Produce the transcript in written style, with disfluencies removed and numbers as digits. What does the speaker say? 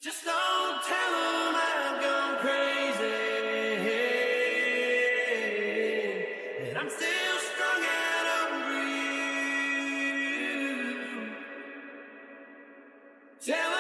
Just don't tell them I've gone crazy, and I'm still strung out over you. Tell